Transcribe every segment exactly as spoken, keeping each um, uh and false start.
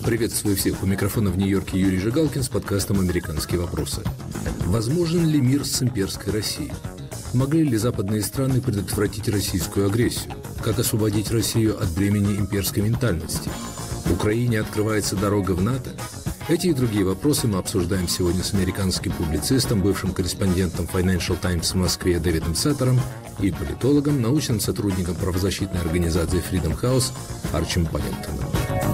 Приветствую всех. У микрофона в Нью-Йорке Юрий Жигалкин с подкастом «Американские вопросы». Возможен ли мир с имперской Россией? Могли ли западные страны предотвратить российскую агрессию? Как освободить Россию от бремени имперской ментальности? Украине открывается дорога в НАТО? Эти и другие вопросы мы обсуждаем сегодня с американским публицистом, бывшим корреспондентом Financial Times в Москве Дэвидом Саттером и политологом, научным сотрудником правозащитной организации Freedom House Арчем Паннингтоном.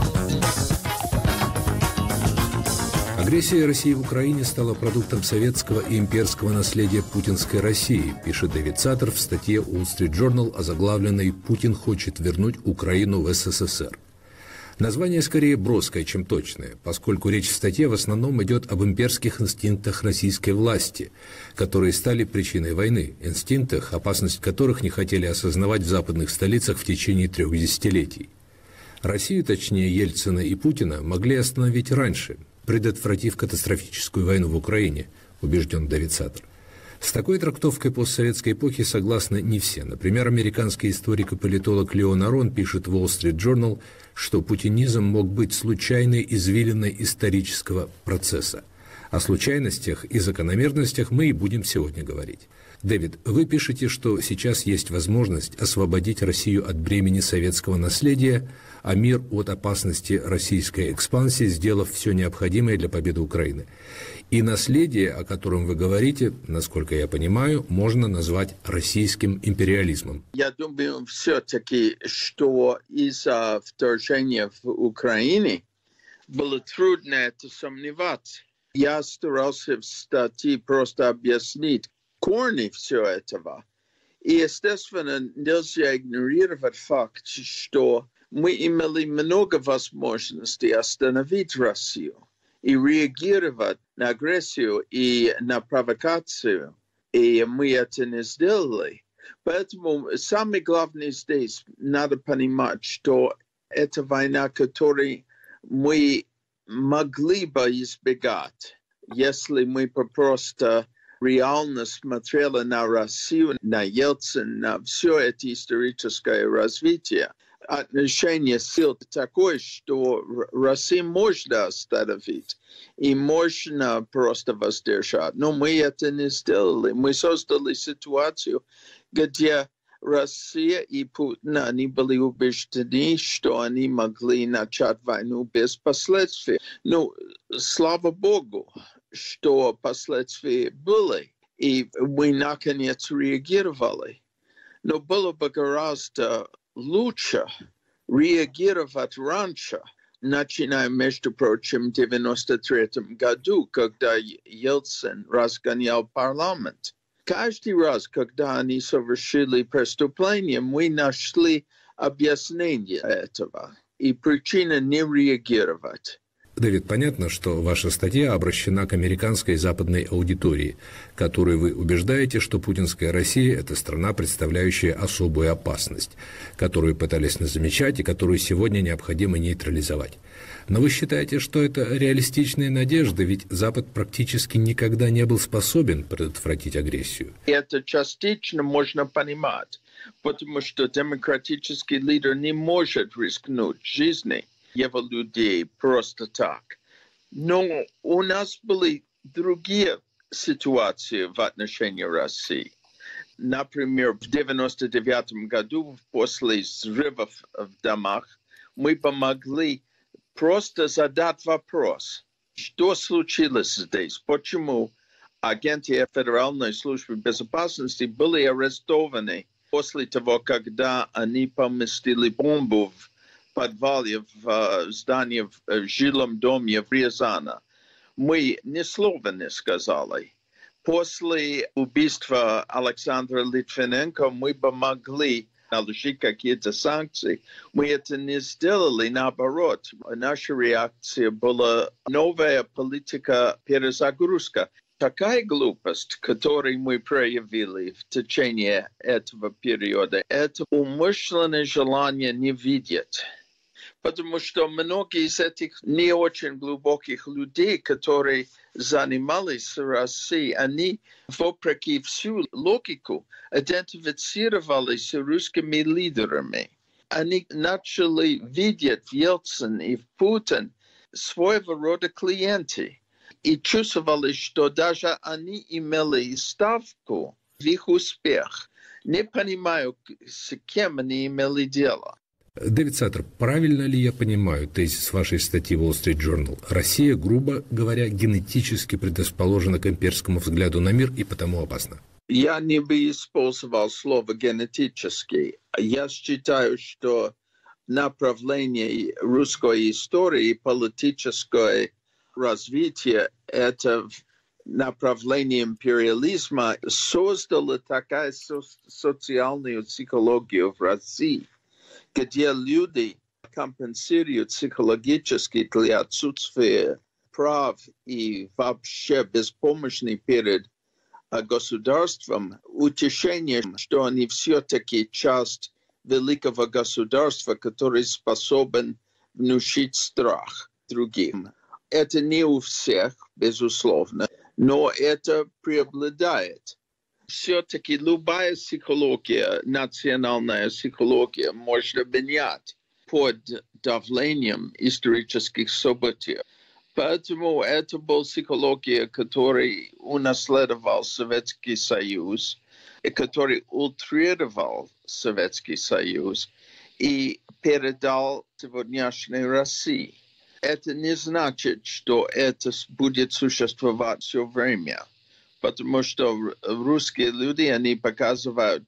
Агрессия России в Украине стала продуктом советского и имперского наследия путинской России, пишет Дэвид Саттер в статье Wall Street Journal, озаглавленной «Путин хочет вернуть Украину в СССР». Название скорее броское, чем точное, поскольку речь в статье в основном идет об имперских инстинктах российской власти, которые стали причиной войны, инстинктах, опасность которых не хотели осознавать в западных столицах в течение трех десятилетий. Россию, точнее Ельцина и Путина, могли остановить раньше, предотвратив катастрофическую войну в Украине, убежден Дэвид Саттер. С такой трактовкой постсоветской эпохи согласны не все. Например, американский историк и политолог Леон Арон пишет в Wall Street Journal, что путинизм мог быть случайной извилиной исторического процесса. О случайностях и закономерностях мы и будем сегодня говорить. Дэвид, вы пишете, что сейчас есть возможность освободить Россию от бремени советского наследия, а мир от опасности российской экспансии, сделав все необходимое для победы Украины. И наследие, о котором вы говорите, насколько я понимаю, можно назвать российским империализмом. Я думаю, все-таки, что из-за вторжения в Украине было трудно это сомневаться. Я старался в статье просто объяснить корни всего этого. И, естественно, нельзя игнорировать факт, что мы имели много возможностей остановить Россию и реагировать на агрессию и на провокацию. И мы это не сделали. Поэтому самое главное здесь надо понимать, что это война, которую мы могли бы избегать, если мы просто реально смотрели на Россию, на Ельцина, на все это историческое развитие. Отношение сил такое, что Россию можно остановить и можно просто воздержать. Но мы это не сделали. Мы создали ситуацию, где Россия и Путин, они были убеждены, что они могли начать войну без последствий. Ну, слава Богу, что последствия были, и мы наконец реагировали. Но было бы гораздо лучше реагировать раньше, начиная, между прочим, в девяносто третьем году, когда Ельцин разгонял парламент. Каждый раз, когда они совершили преступление, мы нашли объяснение этого и причина не реагировать. Дэвид, понятно, что ваша статья обращена к американской и западной аудитории, которой вы убеждаете, что путинская Россия – это страна, представляющая особую опасность, которую пытались не замечать и которую сегодня необходимо нейтрализовать. Но вы считаете, что это реалистичные надежды, ведь Запад практически никогда не был способен предотвратить агрессию? Это частично можно понимать, потому что демократический лидер не может рискнуть жизнью его людей просто так. Но у нас были другие ситуации в отношении России. Например, в девяносто девятом году, после взрывов в домах, мы помогли просто задать вопрос, что случилось здесь, почему агенты Федеральной службы безопасности были арестованы после того, когда они поместили бомбу в подвале в здании в жилом доме в Рязани. Мы ни слова не сказали. После убийства Александра Литвиненко мы бы могли наложить какие-то санкции. Мы это не сделали, наоборот. Наша реакция была новая политика перезагрузка. Такая глупость, которую мы проявили в течение этого периода, это умышленное желание не видеть. Потому что многие из этих не очень глубоких людей, которые занимались Россией, они, вопреки всю логику, идентифицировались с русскими лидерами. Они начали видеть в Ельцине и в Путине своего рода клиенты и чувствовали, что даже они имели ставку в их успех. Не понимаю, с кем они имели дело. Дэвид Саттер, правильно ли я понимаю тезис вашей статьи в Wall Street Journal? Россия, грубо говоря, генетически предрасположена к имперскому взгляду на мир и потому опасна. Я не бы использовал слово «генетически». Я считаю, что направление русской истории и политическое развитие – это направление империализма создало такую со- социальную психологию в России, где люди компенсируют психологически для отсутствия прав и вообще беспомощны перед государством, утешением, что они все-таки часть великого государства, который способен внушить страх другим. Это не у всех, безусловно, но это преобладает. Все-таки любая психология, национальная психология, можно менять под давлением исторических событий. Поэтому это была психология, которую унаследовал Советский Союз, и который утрировал Советский Союз и передал сегодняшней России. Это не значит, что это будет существовать все время, потому что русские люди, они показывают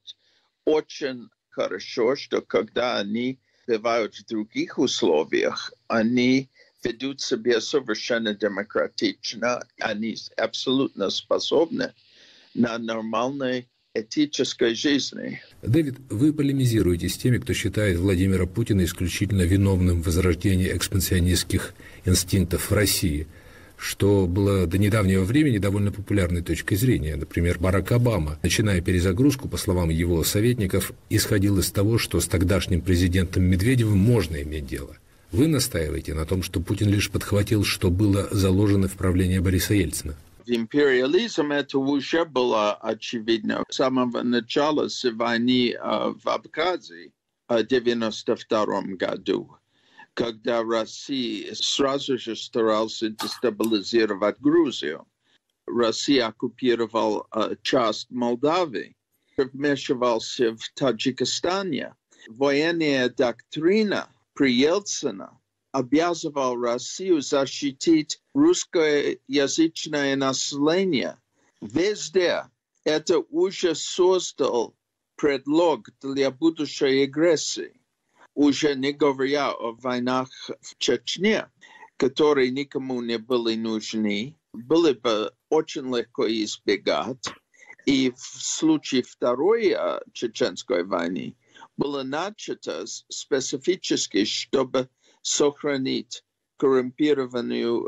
очень хорошо, что когда они бывают в других условиях, они ведут себя совершенно демократично, они абсолютно способны на нормальной этической жизни. Дэвид, вы полемизируете с теми, кто считает Владимира Путина исключительно виновным в возрождении экспансионистских инстинктов в России, что было до недавнего времени довольно популярной точкой зрения. Например, Барак Обама, начиная перезагрузку, по словам его советников, исходил из того, что с тогдашним президентом Медведевым можно иметь дело. Вы настаиваете на том, что Путин лишь подхватил, что было заложено в правление Бориса Ельцина. Империализм это уже было очевидно с самого начала с войны в Абхазии в девяносто втором году, когда Россия сразу же старалась дестабилизировать Грузию. Россия оккупировала часть Молдавии, вмешивался в Таджикистане. Военная доктрина при Ельцине обязывал Россию защитить русскоязычное население. Везде это уже создал предлог для будущей агрессии, уже не говоря о войнах в Чечне, которые никому не были нужны, было бы очень легко избегать. И в случае второй чеченской войны было начато специфически, чтобы сохранить коррумпированную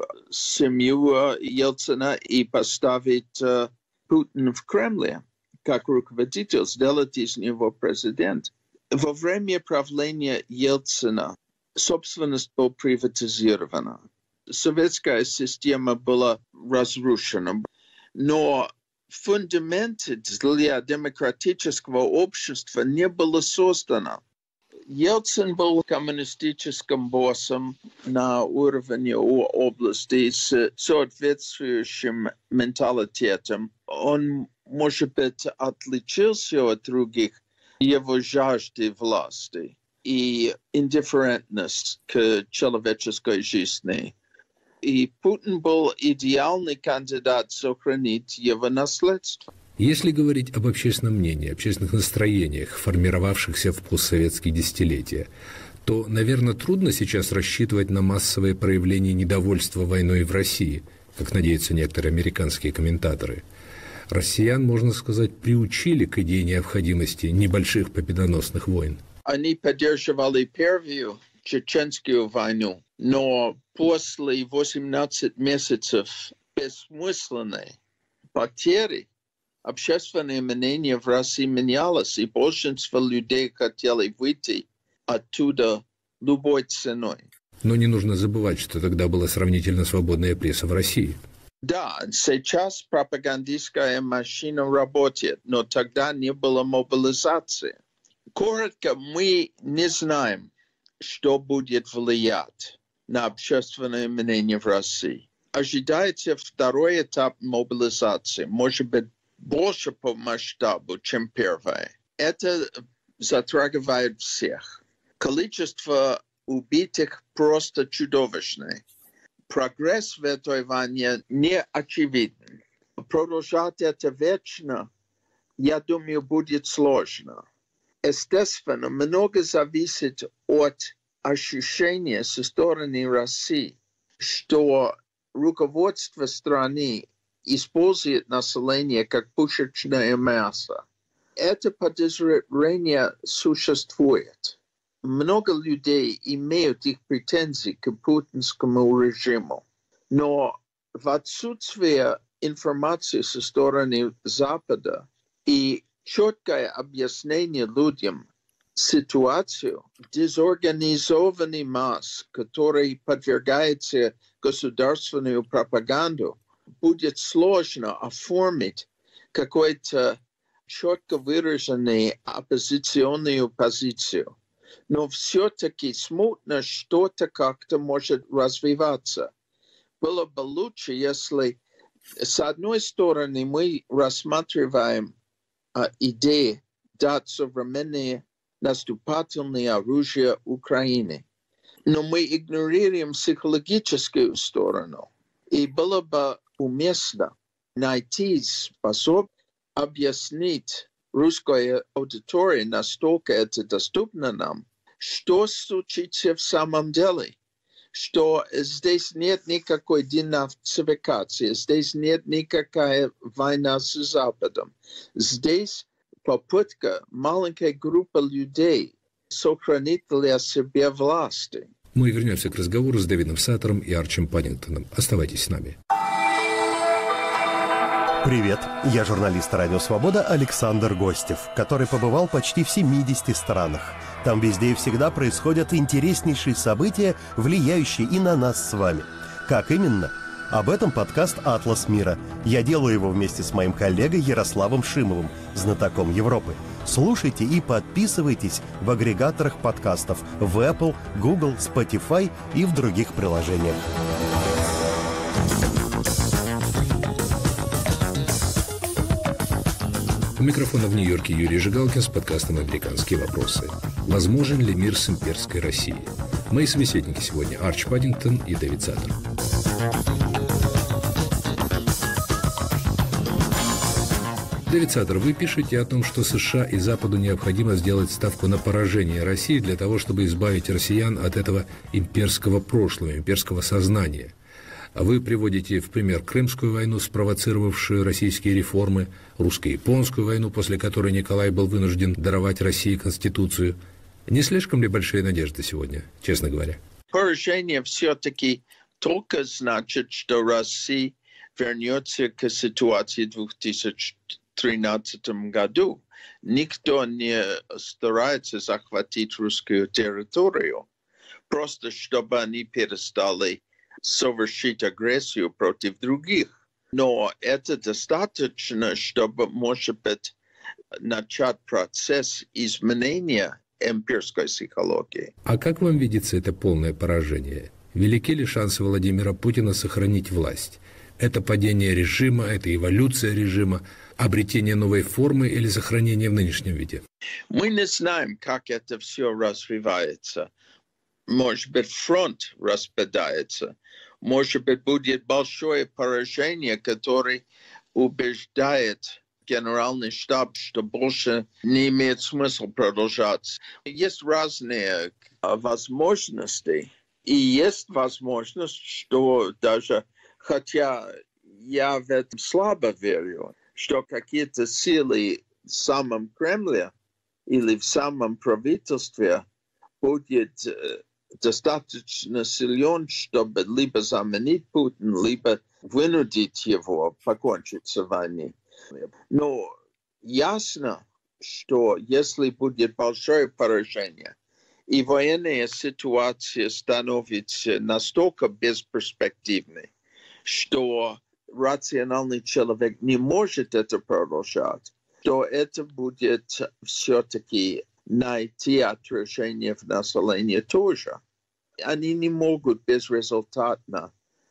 семью Ельцина и поставить uh, Путина в Кремле как руководитель, сделать из него президент. Во время правления Ельцина собственность была приватизирована. Советская система была разрушена, но фундаменты для демократического общества не было создано. Ельцин был коммунистическим боссом на уровне области с соответствующим менталитетом. Он, может быть, отличился от других его жажды власти и индифферентность к человеческой жизни. И Путин был идеальный кандидат сохранить его наследство. Если говорить об общественном мнении, общественных настроениях, формировавшихся в постсоветские десятилетия, то, наверное, трудно сейчас рассчитывать на массовое проявление недовольства войной в России, как надеются некоторые американские комментаторы. Россиян, можно сказать, приучили к идее необходимости небольших победоносных войн. Они поддерживали первую чеченскую войну, но после восемнадцати месяцев бессмысленной потери общественное мнение в России менялось, и большинство людей хотели выйти оттуда любой ценой. Но не нужно забывать, что тогда была сравнительно свободная пресса в России. Да, сейчас пропагандистская машина работает, но тогда не было мобилизации. Коротко, мы не знаем, что будет влиять на общественное мнение в России. Ожидается второй этап мобилизации, может быть, больше по масштабу, чем первый. Это затрагивает всех. Количество убитых просто чудовищное. Прогресс в этой войне не очевиден. Продолжать это вечно, я думаю, будет сложно. Естественно, много зависит от ощущения со стороны России, что руководство страны использует население как пушечное мясо. Это подозрение существует. Много людей имеют их претензии к путинскому режиму, но в отсутствие информации со стороны Запада и четкое объяснение людям ситуацию, дезорганизованный масс, который подвергается государственную пропаганду, будет сложно оформить какую-то четко выраженную оппозиционную позицию. Но все-таки смутно что-то как-то может развиваться. Было бы лучше, если с одной стороны мы рассматриваем а, идеи дать современные наступательные оружия Украине, но мы игнорируем психологическую сторону. И было бы уместно найти способ объяснить русской аудитории, настолько это доступно нам, что случится в самом деле, что здесь нет никакой денацификации, здесь нет никакой войны с Западом. Здесь попытка маленькой группы людей сохранить для себя власти. Мы вернемся к разговору с Дэвидом Саттером и Арчем Паддингтоном. Оставайтесь с нами. Привет, я журналист «Радио Свобода» Александр Гостев, который побывал почти в семидесяти странах. Там везде и всегда происходят интереснейшие события, влияющие и на нас с вами. Как именно? Об этом подкаст «Атлас мира». Я делаю его вместе с моим коллегой Ярославом Шимовым, знатоком Европы. Слушайте и подписывайтесь в агрегаторах подкастов в Apple, Google, Spotify и в других приложениях. У микрофона в Нью-Йорке Юрий Жигалкин с подкастом «Американские вопросы». Возможен ли мир с имперской Россией? Мои собеседники сегодня Арч Паддингтон и Дэвид Саттер. Дэвид Саттер, вы пишете о том, что США и Западу необходимо сделать ставку на поражение России для того, чтобы избавить россиян от этого имперского прошлого, имперского сознания. Вы приводите в пример Крымскую войну, спровоцировавшую российские реформы, русско-японскую войну, после которой Николай был вынужден даровать России Конституцию. Не слишком ли большие надежды сегодня, честно говоря? Поражение все-таки только значит, что Россия вернется к ситуации в две тысячи тринадцатом году. Никто не старается захватить русскую территорию, просто чтобы они перестали совершить агрессию против других. Но это достаточно, чтобы, может быть, начать процесс изменения имперской психологии. А как вам видится это полное поражение? Велики ли шансы Владимира Путина сохранить власть? Это падение режима, это эволюция режима, обретение новой формы или сохранение в нынешнем виде? Мы не знаем, как это все развивается. Может быть, фронт распадается. Может быть, будет большое поражение, которое убеждает генеральный штаб, что больше не имеет смысла продолжать. Есть разные возможности. И есть возможность, что даже, хотя я в этом слабо верю, что какие-то силы в самом Кремле или в самом правительстве будет достаточно силен, чтобы либо заменить Путина, либо вынудить его покончить с войной. Но ясно, что если будет большое поражение, и военная ситуация становится настолько бесперспективной, что рациональный человек не может это продолжать, то это будет все-таки найти отражение в населении тоже. они не могут безрезультатно,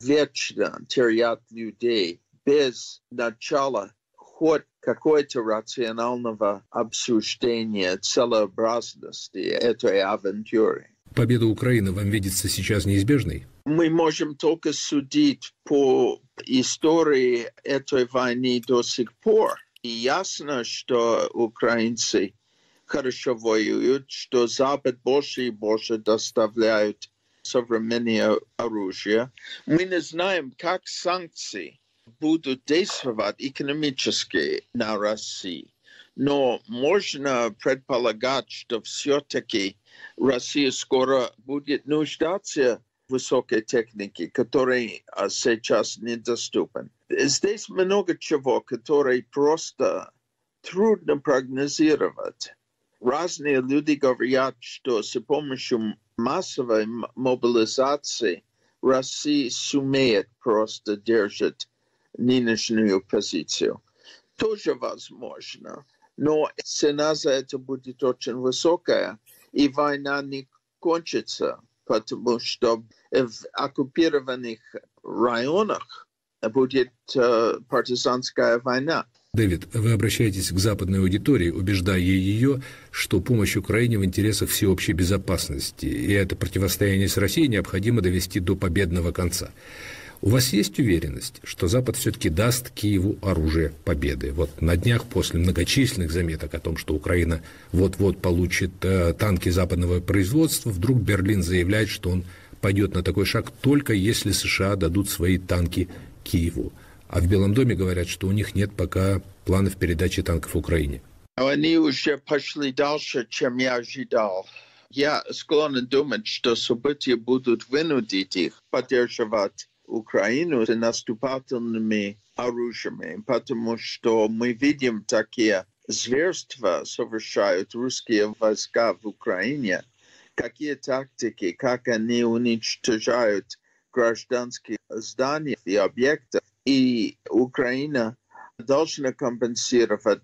вечно терять людей без начала хоть какое-то рационального обсуждения целесообразности этой авантюры. Победа Украины вам видится сейчас неизбежной? Мы можем только судить по истории этой войны до сих пор. И ясно, что украинцы хорошо воюют, что Запад больше и больше доставляют современное оружие. Мы не знаем, как санкции будут действовать экономически на Россию. Но можно предполагать, что все-таки Россия скоро будет нуждаться в высокой технике, которая сейчас недоступна. Здесь много чего, которое просто трудно прогнозировать. Разные люди говорят, что с помощью массовой мобилизации Россия сумеет просто держать нынешнюю позицию. Тоже возможно. Но цена за это будет очень высокая, и война не кончится, потому что в оккупированных районах будет э, партизанская война. Дэвид, вы обращаетесь к западной аудитории, убеждая ее, что помощь Украине в интересах всеобщей безопасности, и это противостояние с Россией необходимо довести до победного конца. У вас есть уверенность, что Запад все-таки даст Киеву оружие победы? Вот на днях после многочисленных заметок о том, что Украина вот-вот получит э, танки западного производства, вдруг Берлин заявляет, что он пойдет на такой шаг только если США дадут свои танки Киеву. А в Белом доме говорят, что у них нет пока планов передачи танков Украине. Они уже пошли дальше, чем я ожидал. Я склонен думать, что события будут вынудить их поддерживать Украину с наступательными оружиями, потому что мы видим такие зверства совершают русские войска в Украине, какие тактики, как они уничтожают гражданские здания и объекты. И Украина должна компенсировать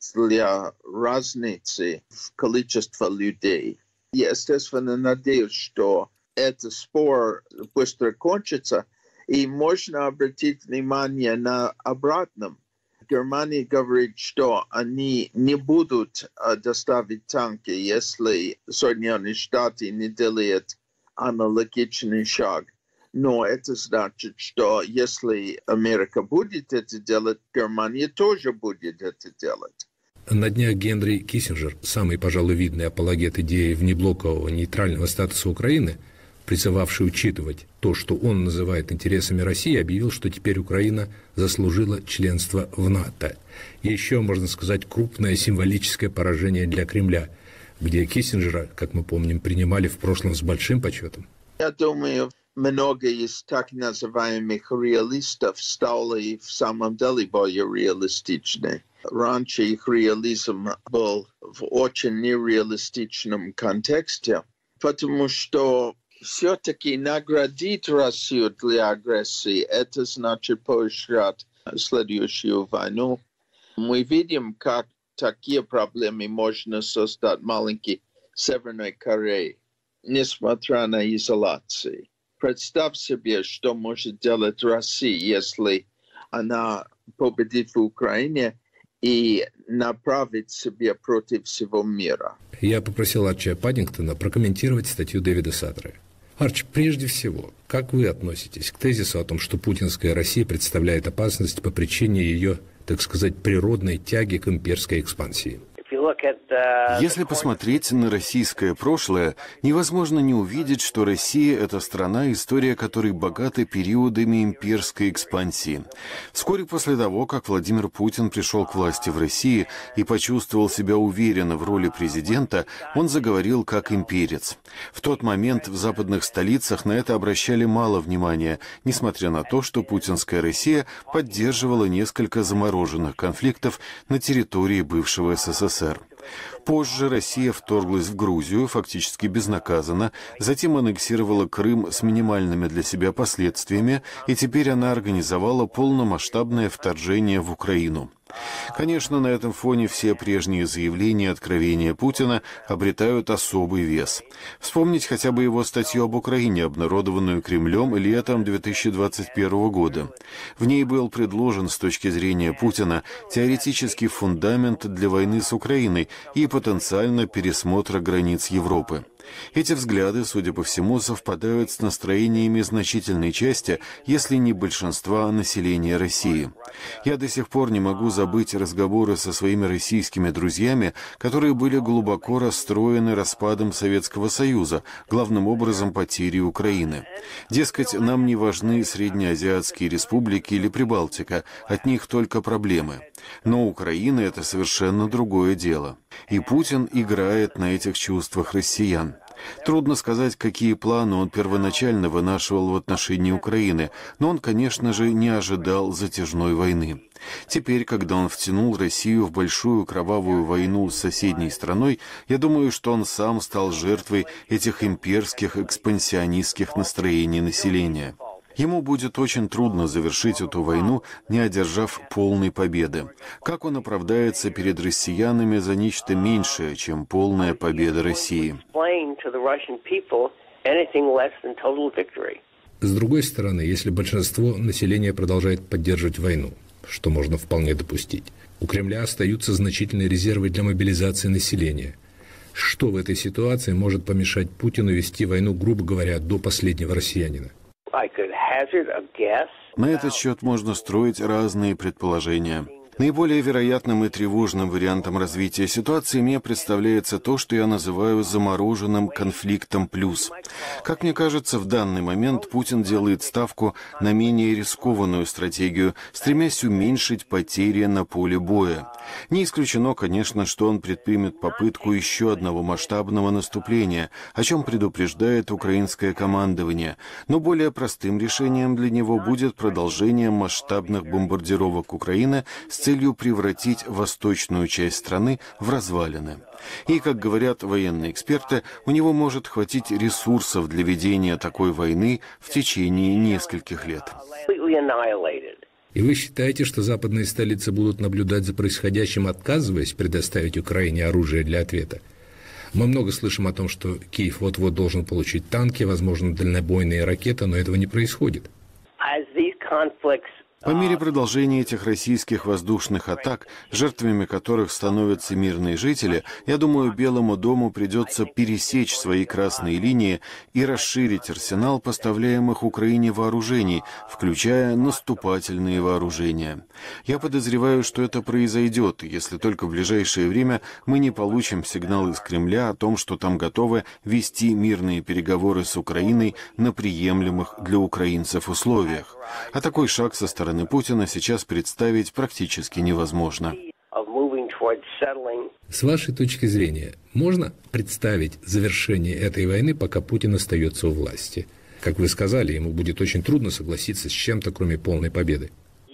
для разницы в количестве людей. Я, естественно, надеюсь, что этот спор быстро кончится, и можно обратить внимание на обратном. Германия говорит, что они не будут доставить танки, если Соединенные Штаты не делают аналогичный шаг. Но это значит, что если Америка будет это делать, Германия тоже будет это делать. На днях Генри Киссинджер, самый, пожалуй, видный апологет идеи внеблокового нейтрального статуса Украины, призывавший учитывать то, что он называет интересами России, объявил, что теперь Украина заслужила членство в НАТО. И еще, можно сказать, крупное символическое поражение для Кремля, где Киссинджера, как мы помним, принимали в прошлом с большим почетом. Я думаю, много из так называемых реалистов стали в самом деле более реалистичны. Раньше их реализм был в очень нереалистичном контексте, потому что все-таки наградить Россию для агрессии, это значит поощрять следующую войну. Мы видим, как такие проблемы можно создать маленькой Северной Корее, несмотря на изоляцию. Представь себе, что может делать Россия, если она победит в Украине и направит себя против всего мира. Я попросил Арчи Паддингтона прокомментировать статью Дэвида Саттера. Арч, прежде всего, как вы относитесь к тезису о том, что путинская Россия представляет опасность по причине ее, так сказать, природной тяги к имперской экспансии? Если посмотреть на российское прошлое, невозможно не увидеть, что Россия – это страна, история которой богата периодами имперской экспансии. Вскоре после того, как Владимир Путин пришел к власти в России и почувствовал себя уверенно в роли президента, он заговорил как имперец. В тот момент в западных столицах на это обращали мало внимания, несмотря на то, что путинская Россия поддерживала несколько замороженных конфликтов на территории бывшего СССР. Позже Россия вторглась в Грузию фактически безнаказанно, затем аннексировала Крым с минимальными для себя последствиями, и теперь она организовала полномасштабное вторжение в Украину. Конечно, на этом фоне все прежние заявления и откровения Путина обретают особый вес. Вспомнить хотя бы его статью об Украине, обнародованную Кремлем летом две тысячи двадцать первого года. В ней был предложен с точки зрения Путина теоретический фундамент для войны с Украиной и потенциально пересмотра границ Европы. Эти взгляды, судя по всему, совпадают с настроениями значительной части, если не большинства населения России. Я до сих пор не могу забыть разговоры со своими российскими друзьями, которые были глубоко расстроены распадом Советского Союза, главным образом потерей Украины. Дескать, нам не важны среднеазиатские республики или Прибалтика, от них только проблемы. Но Украина — это совершенно другое дело. И Путин играет на этих чувствах россиян. Трудно сказать, какие планы он первоначально вынашивал в отношении Украины, но он, конечно же, не ожидал затяжной войны. Теперь, когда он втянул Россию в большую кровавую войну с соседней страной, я думаю, что он сам стал жертвой этих имперских экспансионистских настроений населения. Ему будет очень трудно завершить эту войну, не одержав полной победы. Как он оправдается перед россиянами за нечто меньшее, чем полная победа России? С другой стороны, если большинство населения продолжает поддерживать войну, что можно вполне допустить, у Кремля остаются значительные резервы для мобилизации населения. Что в этой ситуации может помешать Путину вести войну, грубо говоря, до последнего россиянина? На этот счет можно строить разные предположения. Наиболее вероятным и тревожным вариантом развития ситуации мне представляется то, что я называю замороженным конфликтом плюс. Как мне кажется, в данный момент Путин делает ставку на менее рискованную стратегию, стремясь уменьшить потери на поле боя. Не исключено, конечно, что он предпримет попытку еще одного масштабного наступления, о чем предупреждает украинское командование, но более простым решением для него будет продолжение масштабных бомбардировок Украины с целью превратить восточную часть страны в развалины. И, как говорят военные эксперты, у него может хватить ресурсов для ведения такой войны в течение нескольких лет. И вы считаете, что западные столицы будут наблюдать за происходящим, отказываясь предоставить Украине оружие для ответа? Мы много слышим о том, что Киев вот-вот должен получить танки, возможно, дальнобойные ракеты, но этого не происходит. По мере продолжения этих российских воздушных атак, жертвами которых становятся мирные жители, я думаю, Белому дому придется пересечь свои красные линии и расширить арсенал поставляемых Украине вооружений, включая наступательные вооружения. Я подозреваю, что это произойдет, если только в ближайшее время мы не получим сигнал из Кремля о том, что там готовы вести мирные переговоры с Украиной на приемлемых для украинцев условиях. А такой шаг со стороны Путина сейчас представить практически невозможно. С вашей точки зрения, можно представить завершение этой войны, пока Путин остается у власти? Как вы сказали, ему будет очень трудно согласиться с чем-то, кроме полной победы.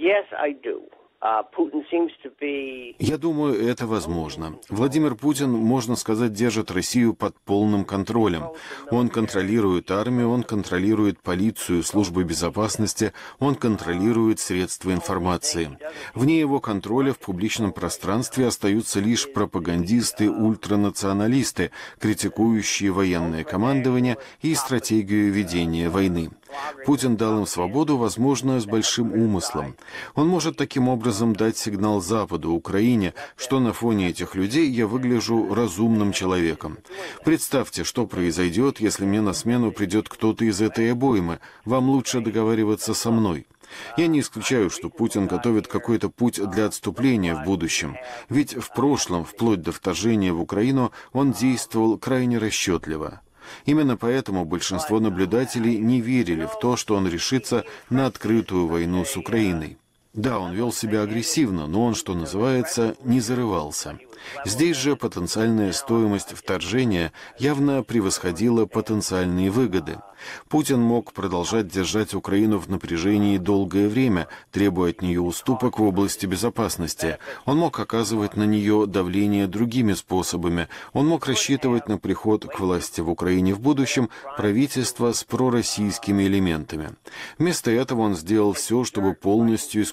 Я думаю, это возможно. Владимир Путин, можно сказать, держит Россию под полным контролем. Он контролирует армию, он контролирует полицию, службы безопасности, он контролирует средства информации. Вне его контроля в публичном пространстве остаются лишь пропагандисты-ультранационалисты, критикующие военное командование и стратегию ведения войны. Путин дал им свободу, возможно, с большим умыслом. Он может таким образом дать сигнал Западу, Украине, что на фоне этих людей я выгляжу разумным человеком. Представьте, что произойдет, если мне на смену придет кто-то из этой обоймы. Вам лучше договариваться со мной. Я не исключаю, что Путин готовит какой-то путь для отступления в будущем. Ведь в прошлом, вплоть до вторжения в Украину, он действовал крайне расчетливо. Именно поэтому большинство наблюдателей не верили в то, что он решится на открытую войну с Украиной. Да, он вел себя агрессивно, но он, что называется, не зарывался. Здесь же потенциальная стоимость вторжения явно превосходила потенциальные выгоды. Путин мог продолжать держать Украину в напряжении долгое время, требуя от нее уступок в области безопасности. Он мог оказывать на нее давление другими способами. Он мог рассчитывать на приход к власти в Украине в будущем правительства с пророссийскими элементами. Вместо этого он сделал все, чтобы полностью исключить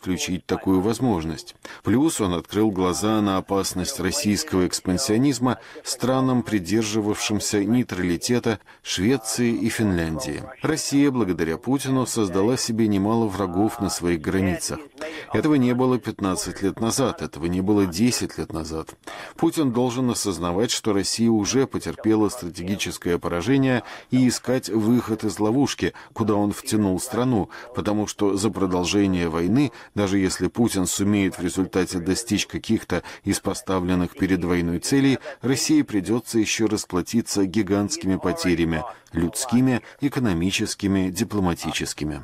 исключить такую возможность. Плюс он открыл глаза на опасность российского экспансионизма странам, придерживавшимся нейтралитета Швеции и Финляндии. Россия, благодаря Путину, создала себе немало врагов на своих границах. Этого не было пятнадцать лет назад, этого не было десять лет назад. Путин должен осознавать, что Россия уже потерпела стратегическое поражение и искать выход из ловушки, куда он втянул страну, потому что за продолжение войны, даже если Путин сумеет в результате достичь каких-то из поставленных перед войной целей, России придется еще расплатиться гигантскими потерями – людскими, экономическими, дипломатическими.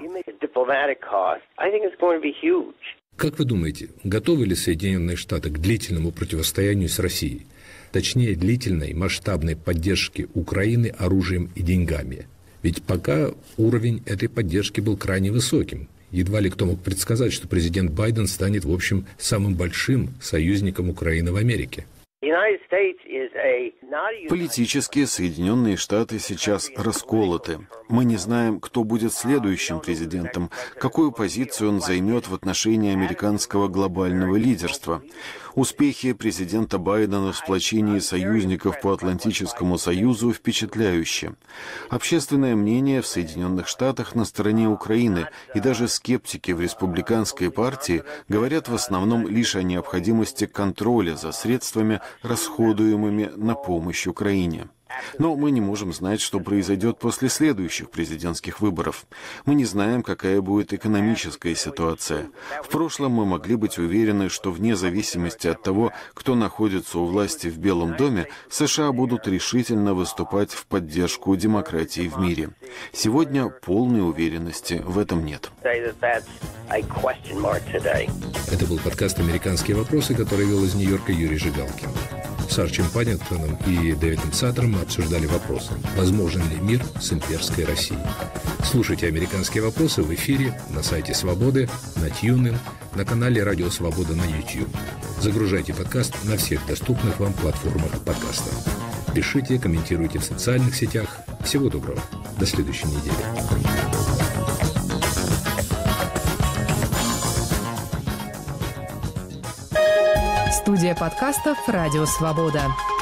Как вы думаете, готовы ли Соединенные Штаты к длительному противостоянию с Россией? Точнее, длительной масштабной поддержке Украины оружием и деньгами? Ведь пока уровень этой поддержки был крайне высоким. Едва ли кто мог предсказать, что президент Байден станет, в общем, самым большим союзником Украины в Америке. Политически Соединенные Штаты сейчас расколоты. Мы не знаем, кто будет следующим президентом, какую позицию он займет в отношении американского глобального лидерства. Успехи президента Байдена в сплочении союзников по Атлантическому союзу впечатляющие. Общественное мнение в Соединенных Штатах на стороне Украины, и даже скептики в республиканской партии говорят в основном лишь о необходимости контроля за средствами, расходуемыми на помощь Украине. Но мы не можем знать, что произойдет после следующих президентских выборов. Мы не знаем, какая будет экономическая ситуация. В прошлом мы могли быть уверены, что вне зависимости от того, кто находится у власти в Белом доме, США будут решительно выступать в поддержку демократии в мире. Сегодня полной уверенности в этом нет. Это был подкаст «Американские вопросы», который вел из Нью-Йорка Юрий Жигалкин. С Арчем Паддингтоном и Дэвидом Саттером мы обсуждали вопросы: возможен ли мир с имперской Россией? Слушайте «Американские вопросы» в эфире, на сайте Свободы, на TuneIn, на канале Радио Свобода на YouTube. Загружайте подкаст на всех доступных вам платформах подкаста. Пишите, комментируйте в социальных сетях. Всего доброго. До следующей недели. Студия подкастов «Радио Свобода».